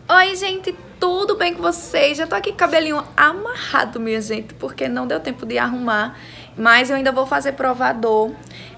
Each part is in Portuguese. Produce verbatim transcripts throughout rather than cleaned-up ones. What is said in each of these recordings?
Oi, gente, tudo bem com vocês? Já tô aqui com o cabelinho amarrado, minha gente, porque não deu tempo de arrumar. Mas eu ainda vou fazer provador.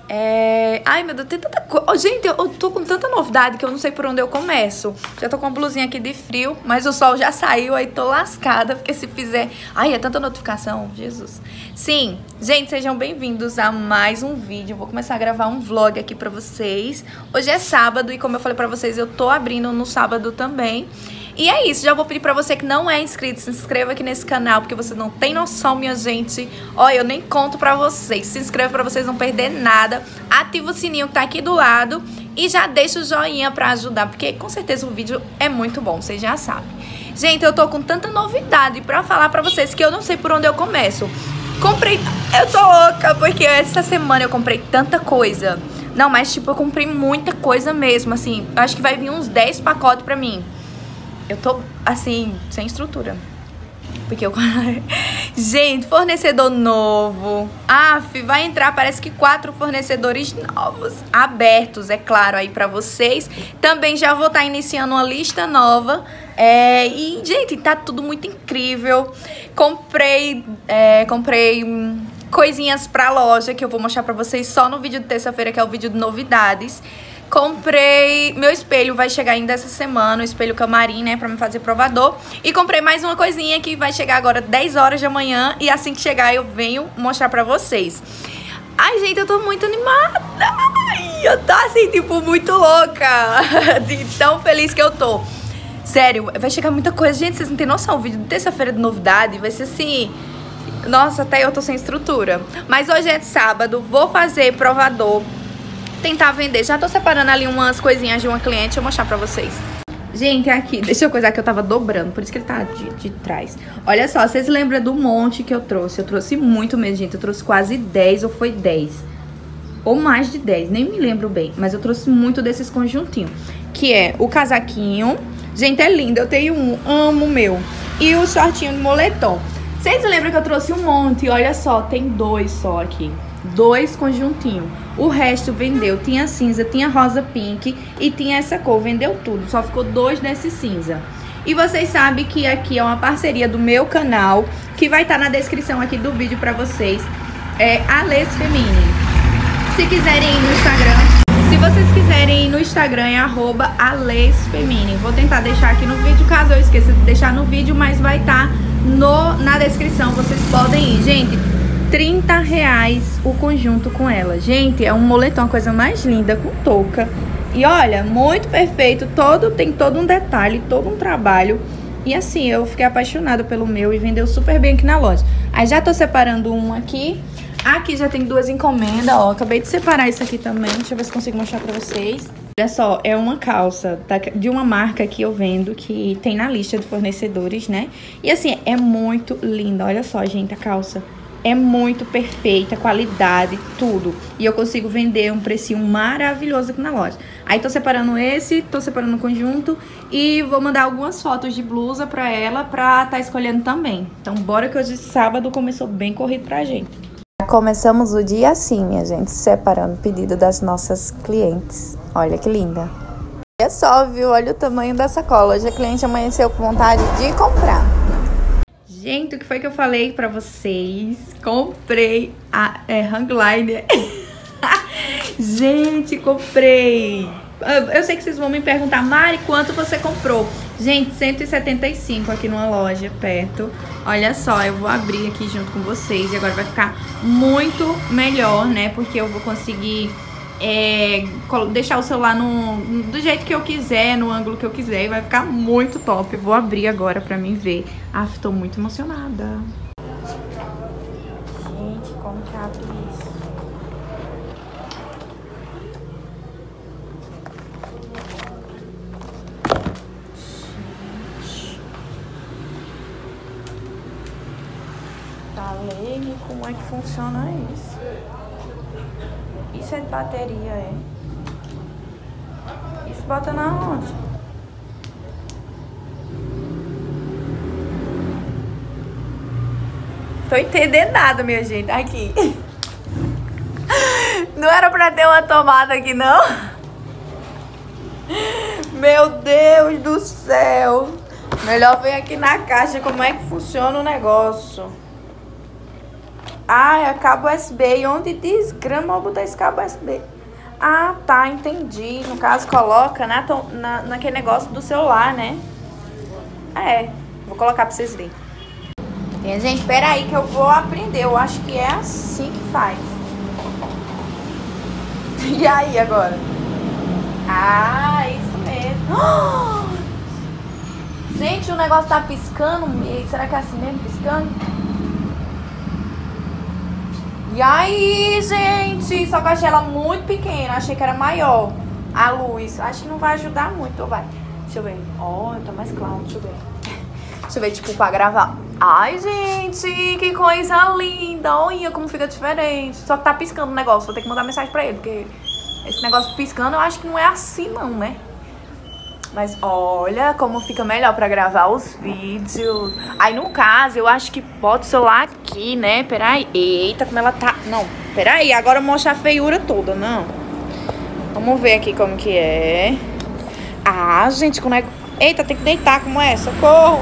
É... Ai, meu Deus, tem tanta coisa. Oh, gente, eu tô com tanta novidade que eu não sei por onde eu começo. Já tô com uma blusinha aqui de frio, mas o sol já saiu, aí tô lascada, porque se fizer... Ai, é tanta notificação, Jesus. Sim, gente, sejam bem-vindos a mais um vídeo. Eu vou começar a gravar um vlog aqui pra vocês. Hoje é sábado e, como eu falei pra vocês, eu tô abrindo no sábado também. E é isso, já vou pedir pra você que não é inscrito, se inscreva aqui nesse canal, porque você não tem noção, minha gente. Olha, eu nem conto pra vocês. Se inscreva pra vocês não perder nada. Ativa o sininho que tá aqui do lado e já deixa o joinha pra ajudar, porque com certeza o vídeo é muito bom, vocês já sabem. Gente, eu tô com tanta novidade pra falar pra vocês que eu não sei por onde eu começo. Comprei... Eu tô louca, porque essa semana eu comprei tanta coisa. Não, mas tipo, eu comprei muita coisa mesmo, assim. Eu acho que vai vir uns dez pacotes pra mim. Eu tô, assim, sem estrutura. Porque eu... Gente, fornecedor novo. Aff, vai entrar, parece que quatro fornecedores novos. Abertos, é claro, aí pra vocês. Também já vou estar iniciando uma lista nova. É, e, gente, tá tudo muito incrível. Comprei, é, comprei hum, coisinhas pra loja que eu vou mostrar pra vocês só no vídeo de terça-feira, que é o vídeo de novidades. Comprei, meu espelho vai chegar ainda essa semana, o espelho camarim, né, pra me fazer provador. E comprei mais uma coisinha que vai chegar agora dez horas da manhã e assim que chegar eu venho mostrar pra vocês. Ai, gente, eu tô muito animada. Ai, eu tô assim, tipo, muito louca de tão feliz que eu tô. Sério, vai chegar muita coisa. Gente, vocês não têm noção, o vídeo de terça-feira de novidade vai ser assim... Nossa, até eu tô sem estrutura. Mas hoje é sábado, vou fazer provador. Tentar vender. Já tô separando ali umas coisinhas de uma cliente. Deixa eu mostrar pra vocês. Gente, aqui. Deixa eu coisar que eu tava dobrando. Por isso que ele tá de, de trás. Olha só. Vocês lembram do monte que eu trouxe? Eu trouxe muito mesmo, gente. Eu trouxe quase dez ou foi dez. Ou mais de dez. Nem me lembro bem. Mas eu trouxe muito desses conjuntinhos. Que é o casaquinho. Gente, é lindo. Eu tenho um. Amo o meu. E o shortinho de moletom. Vocês lembram que eu trouxe um monte? Olha só. Tem dois só aqui. Dois conjuntinhos. O resto vendeu. Tinha cinza, tinha rosa pink e tinha essa cor. Vendeu tudo. Só ficou dois desse cinza. E vocês sabem que aqui é uma parceria do meu canal, que vai estar na descrição aqui do vídeo pra vocês. É Alês Feminine. Se quiserem ir no Instagram, se vocês quiserem ir no Instagram é arroba Alês Feminine. Vou tentar deixar aqui no vídeo, caso eu esqueça de deixar no vídeo, mas vai estar no, na descrição. Vocês podem ir, gente. trinta reais o conjunto com ela. Gente, é um moletom, a coisa mais linda, com touca. E olha, muito perfeito. Todo, tem todo um detalhe, todo um trabalho. E assim, eu fiquei apaixonada pelo meu e vendeu super bem aqui na loja. Aí já tô separando um aqui. Aqui já tem duas encomendas, ó. Acabei de separar isso aqui também. Deixa eu ver se consigo mostrar pra vocês. Olha só, é uma calça de uma marca que eu vendo, que tem na lista de fornecedores, né? E assim, é muito linda. Olha só, gente, a calça. É muito perfeita, qualidade, tudo. E eu consigo vender um precinho maravilhoso aqui na loja. Aí tô separando esse, tô separando o conjunto e vou mandar algumas fotos de blusa pra ela pra tá escolhendo também. Então bora que hoje sábado começou bem corrido pra gente. Começamos o dia assim, minha gente, separando o pedido das nossas clientes. Olha que linda. Olha só, viu? Olha o tamanho da sacola. Hoje a cliente amanheceu com vontade de comprar. Gente, o que foi que eu falei pra vocês? Comprei a é, hang liner. Gente, comprei. Eu sei que vocês vão me perguntar, Mari, quanto você comprou? Gente, cento e setenta e cinco aqui numa loja perto. Olha só, eu vou abrir aqui junto com vocês. E agora vai ficar muito melhor, né? Porque eu vou conseguir... É, deixar o celular no, do jeito que eu quiser, no ângulo que eu quiser, e vai ficar muito top. Eu vou abrir agora pra mim ver. Ah, tô muito emocionada. Gente, como que abre isso? Gente. Falei, como é que funciona isso? Isso é de bateria, é? Isso bota na onde? Tô entendendo nada, minha gente. Aqui. Não era pra ter uma tomada aqui, não? Meu Deus do céu. Melhor ver aqui na caixa como é que funciona o negócio. Ah, é cabo U S B. E onde diz grama, eu vou botar esse cabo U S B. Ah, tá, entendi. No caso, coloca na, na, naquele negócio do celular, né? É, vou colocar pra vocês verem. E, gente, peraí que eu vou aprender. Eu acho que é assim que faz. E aí, agora? Ah, isso mesmo. Oh! Gente, o negócio tá piscando. Será que é assim mesmo, piscando? E aí, gente? Só que eu achei ela muito pequena. Achei que era maior a luz. Acho que não vai ajudar muito, vai. Deixa eu ver. Ó, oh, tá mais claro, deixa eu ver. Deixa eu ver, tipo, pra gravar. Ai, gente, que coisa linda. Olha como fica diferente. Só que tá piscando o negócio. Vou ter que mandar mensagem pra ele, porque esse negócio piscando eu acho que não é assim, não, né? Mas olha como fica melhor pra gravar os vídeos. Aí, no caso, eu acho que bota o celular aqui, né? Peraí. Eita, como ela tá... Não, peraí. Agora mostra a feiura toda, não. Vamos ver aqui como que é. Ah, gente, como é... Eita, tem que deitar como é. Socorro.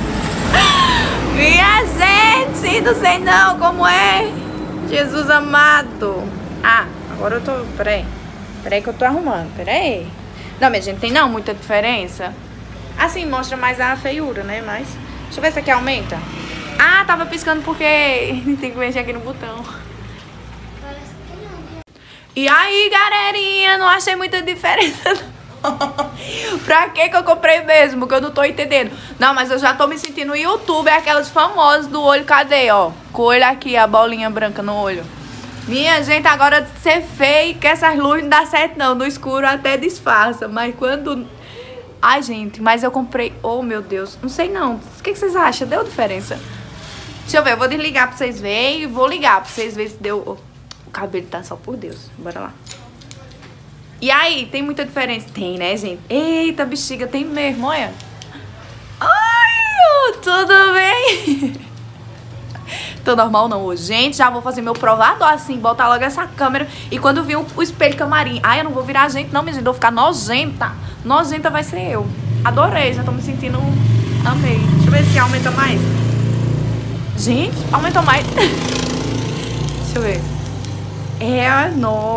Minha gente, não sei não como é. Jesus amado. Ah, agora eu tô... Peraí. Peraí que eu tô arrumando. Peraí. Não, minha gente, tem não muita diferença. Assim, mostra mais a feiura, né? Mas... Deixa eu ver se aqui aumenta. Ah, tava piscando porque tem que mexer aqui no botão. E aí, galerinha, não achei muita diferença, não. Pra que que eu comprei mesmo? Que eu não tô entendendo. Não, mas eu já tô me sentindo no YouTube, aquelas famosas do olho, cadê, ó? Com o olho aqui, a bolinha branca no olho. Minha gente, agora ser feio, que essas luzes não dá certo não. No escuro até disfarça, mas quando... Ai, gente, mas eu comprei... Oh, meu Deus, não sei não. O que que vocês acham? Deu diferença? Deixa eu ver, eu vou desligar pra vocês verem e vou ligar pra vocês verem se deu... Oh, o cabelo tá só por Deus. Bora lá. E aí, tem muita diferença? Tem, né, gente? Eita, bexiga, tem mesmo, olha. Ai, tudo bem? Tô normal não hoje. Gente, já vou fazer meu provador assim, botar logo essa câmera. E quando vir o, o espelho camarim. Ai, eu não vou virar gente não, minha gente. Eu vou ficar nojenta. Nojenta vai ser eu. Adorei, já tô me sentindo... Amei. Deixa eu ver se aumenta mais. Gente, aumentou mais. Deixa eu ver. É,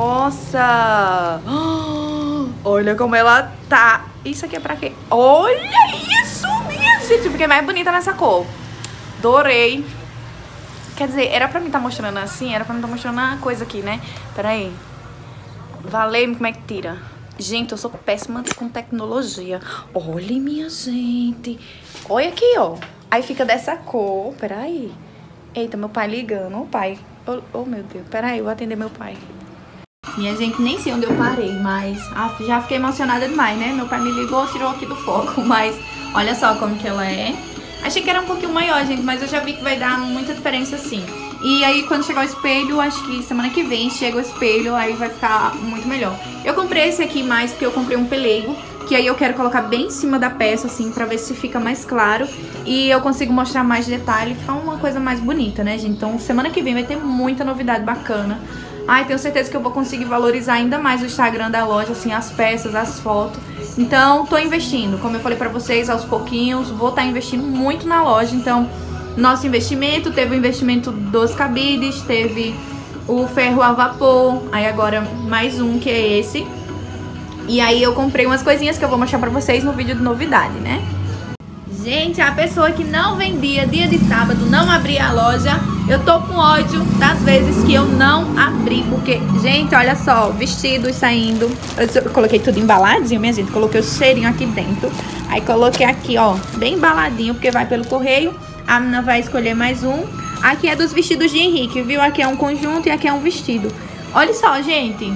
nossa. Olha como ela tá. Isso aqui é pra quê? Olha isso, minha gente. Eu fiquei mais bonita nessa cor. Adorei. Quer dizer, era pra mim estar tá mostrando assim, era pra mim estar tá mostrando a coisa aqui, né? Peraí. Valeu, como é que tira? Gente, eu sou péssima com tecnologia. Olha, minha gente. Olha aqui, ó. Aí fica dessa cor. Peraí. Eita, meu pai ligando. Ô, pai. Oh, oh, meu Deus. Peraí, eu vou atender meu pai. Minha gente, nem sei onde eu parei, mas... Ah, já fiquei emocionada demais, né? Meu pai me ligou, tirou aqui do foco, mas... Olha só como que ela é. Achei que era um pouquinho maior, gente, mas eu já vi que vai dar muita diferença sim. E aí, quando chegar o espelho, acho que semana que vem chega o espelho, aí vai ficar muito melhor. Eu comprei esse aqui mais porque eu comprei um pelego, que aí eu quero colocar bem em cima da peça, assim, pra ver se fica mais claro. E eu consigo mostrar mais detalhe, ficar uma coisa mais bonita, né, gente? Então, semana que vem vai ter muita novidade bacana. Ai, tenho certeza que eu vou conseguir valorizar ainda mais o Instagram da loja, assim, as peças, as fotos. Então, tô investindo, como eu falei pra vocês, aos pouquinhos, vou estar investindo muito na loja. Então, nosso investimento, teve o investimento dos cabides, teve o ferro a vapor, aí agora mais um que é esse. E aí eu comprei umas coisinhas que eu vou mostrar pra vocês no vídeo de novidade, né? Gente, a pessoa que não vendia dia de sábado, não abria a loja, eu tô com ódio das vezes que eu não abri, porque, gente, olha só, vestidos saindo, eu, eu coloquei tudo embaladinho, minha gente, coloquei o cheirinho aqui dentro, aí coloquei aqui, ó, bem embaladinho, porque vai pelo correio, a menina vai escolher mais um, aqui é dos vestidos de Henrique, viu, aqui é um conjunto e aqui é um vestido, olha só, gente,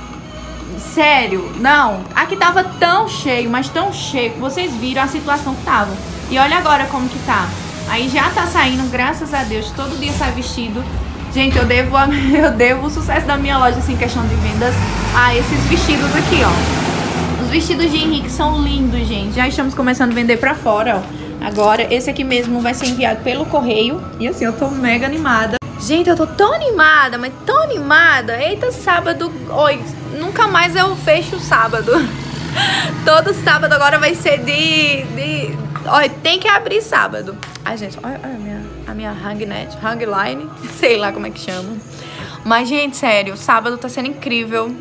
sério, não, aqui tava tão cheio, mas tão cheio, que vocês viram a situação que tava. E olha agora como que tá. Aí já tá saindo, graças a Deus, todo dia sai vestido. Gente, eu devo, eu devo o sucesso da minha loja, assim, questão de vendas, a esses vestidos aqui, ó. Os vestidos de Henrique são lindos, gente. Já estamos começando a vender pra fora, ó. Agora, esse aqui mesmo vai ser enviado pelo correio. E assim, eu tô mega animada. Gente, eu tô tão animada, mas tão animada. Eita, sábado... Oi, nunca mais eu fecho o sábado. Todo sábado agora vai ser de... de... Olha, tem que abrir sábado. Ai, gente, olha, olha a minha, a minha hangnet, hangline, sei lá como é que chama. Mas, gente, sério, sábado tá sendo incrível.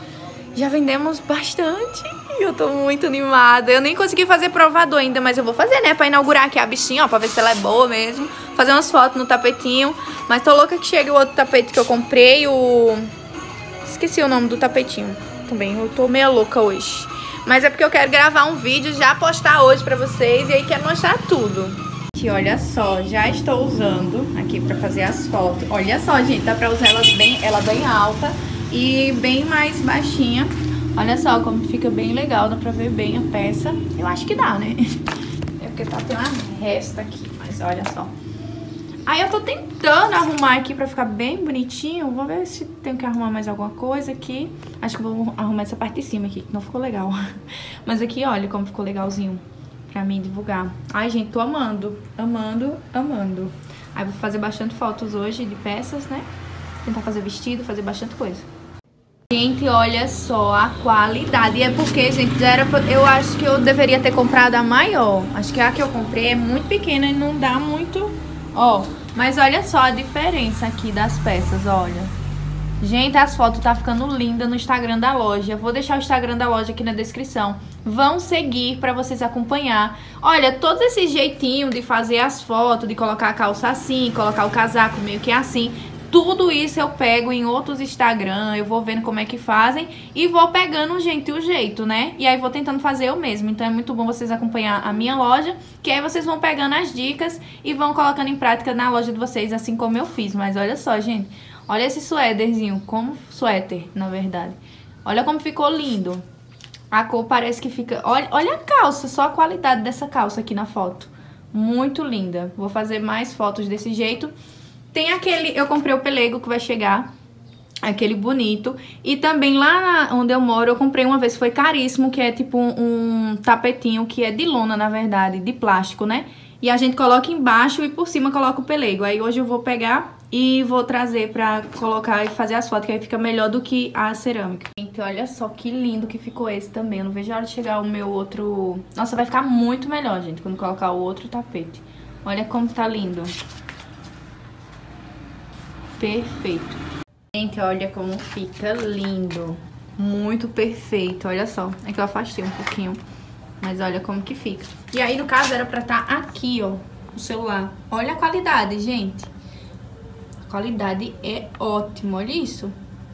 Já vendemos bastante. Eu tô muito animada. Eu nem consegui fazer provador ainda, mas eu vou fazer, né? Pra inaugurar aqui a bichinha, ó, pra ver se ela é boa mesmo. Fazer umas fotos no tapetinho. Mas tô louca que chegue o outro tapete que eu comprei, o... Esqueci o nome do tapetinho também. Eu tô meio louca hoje. Mas é porque eu quero gravar um vídeo, já postar hoje pra vocês. E aí quero mostrar tudo. E olha só, já estou usando aqui pra fazer as fotos. Olha só, gente, dá pra usar elas bem, ela bem alta e bem mais baixinha. Olha só como fica bem legal, dá pra ver bem a peça. Eu acho que dá, né? É porque tá, tem uma resta aqui, mas olha só. Aí eu tô tentando arrumar aqui pra ficar bem bonitinho. Vou ver se tenho que arrumar mais alguma coisa aqui. Acho que vou arrumar essa parte de cima aqui, que não ficou legal. Mas aqui, olha como ficou legalzinho pra mim divulgar. Ai, gente, tô amando, amando, amando. Aí vou fazer bastante fotos hoje de peças, né? Tentar fazer vestido, fazer bastante coisa. Gente, olha só a qualidade. E é porque, gente, já era pra... eu acho que eu deveria ter comprado a maior. Acho que a que eu comprei é muito pequena e não dá muito... Ó, mas olha só a diferença aqui das peças, olha. Gente, as fotos tá ficando linda no Instagram da loja. Vou deixar o Instagram da loja aqui na descrição. Vão seguir pra vocês acompanhar. Olha, todos esses jeitinhos de fazer as fotos, de colocar a calça assim, colocar o casaco meio que assim... Tudo isso eu pego em outros Instagram, eu vou vendo como é que fazem e vou pegando, gente, o jeito, né? E aí vou tentando fazer eu mesmo. Então é muito bom vocês acompanhar a minha loja, que aí vocês vão pegando as dicas e vão colocando em prática na loja de vocês, assim como eu fiz. Mas olha só, gente, olha esse suéterzinho, como suéter, na verdade. Olha como ficou lindo. A cor parece que fica... Olha, olha a calça, só a qualidade dessa calça aqui na foto. Muito linda. Vou fazer mais fotos desse jeito. Tem aquele, eu comprei o pelego que vai chegar, aquele bonito. E também lá na, onde eu moro, eu comprei uma vez, foi caríssimo, que é tipo um, um tapetinho que é de lona, na verdade, de plástico, né? E a gente coloca embaixo e por cima coloca o pelego. Aí hoje eu vou pegar e vou trazer pra colocar e fazer as fotos, que aí fica melhor do que a cerâmica. Gente, olha só que lindo que ficou esse também. Eu não vejo a hora de chegar o meu outro... Nossa, vai ficar muito melhor, gente, quando colocar o outro tapete. Olha como tá lindo. Perfeito. Gente, olha como fica lindo. Muito perfeito, olha só. É que eu afastei um pouquinho, mas olha como que fica. E aí, no caso, era pra estar aqui, ó, o celular. Olha a qualidade, gente. A qualidade é ótima, olha isso.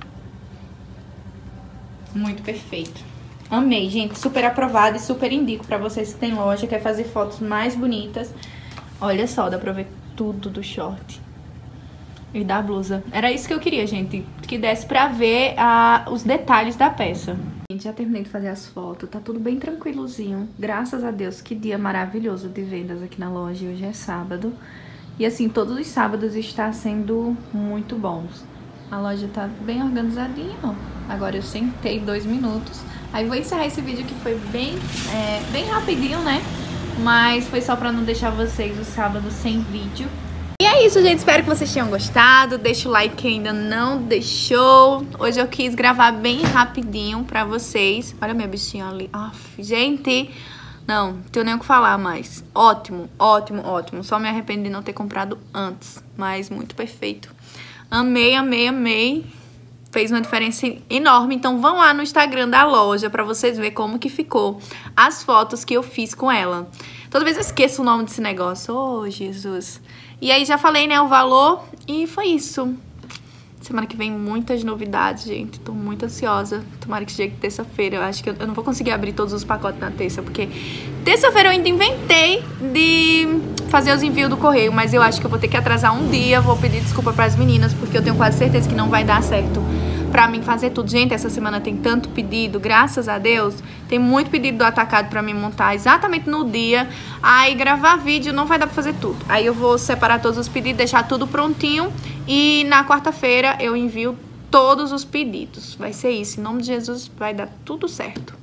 Muito perfeito. Amei, gente. Super aprovado e super indico pra vocês que tem loja, quer fazer fotos mais bonitas. Olha só, dá pra ver tudo do short. E da blusa. Era isso que eu queria, gente. Que desse pra ver a, os detalhes da peça. Gente, já terminei de fazer as fotos. Tá tudo bem tranquilozinho. Graças a Deus, que dia maravilhoso de vendas aqui na loja. Hoje é sábado. E assim, todos os sábados está sendo muito bons. A loja tá bem organizadinha, ó. Agora eu sentei dois minutos. Aí vou encerrar esse vídeo que foi bem, é, bem rapidinho, né? Mas foi só pra não deixar vocês o sábado sem vídeo. E é isso, gente. Espero que vocês tenham gostado. Deixa o like que ainda não deixou. Hoje eu quis gravar bem rapidinho pra vocês. Olha a minha bichinha ali. Aff, gente, não, não tenho nem o que falar mais. Ótimo, ótimo, ótimo. Só me arrependo de não ter comprado antes. Mas muito perfeito. Amei, amei, amei. Fez uma diferença enorme. Então vão lá no Instagram da loja pra vocês verem como que ficou as fotos que eu fiz com ela. Toda vez eu esqueço o nome desse negócio. Oh, Jesus. E aí já falei, né, o valor. E foi isso. Semana que vem muitas novidades, gente. Tô muito ansiosa. Tomara que chegue terça-feira. Eu acho que eu, eu não vou conseguir abrir todos os pacotes na terça, porque terça-feira eu ainda inventei de fazer os envios do correio, mas eu acho que eu vou ter que atrasar um dia. Vou pedir desculpa pras meninas, porque eu tenho quase certeza que não vai dar certo pra mim fazer tudo. Gente, essa semana tem tanto pedido, graças a Deus. Tem muito pedido do atacado pra mim montar exatamente no dia. Aí gravar vídeo não vai dar pra fazer tudo. Aí eu vou separar todos os pedidos, deixar tudo prontinho. E na quarta-feira eu envio todos os pedidos. Vai ser isso. Em nome de Jesus vai dar tudo certo.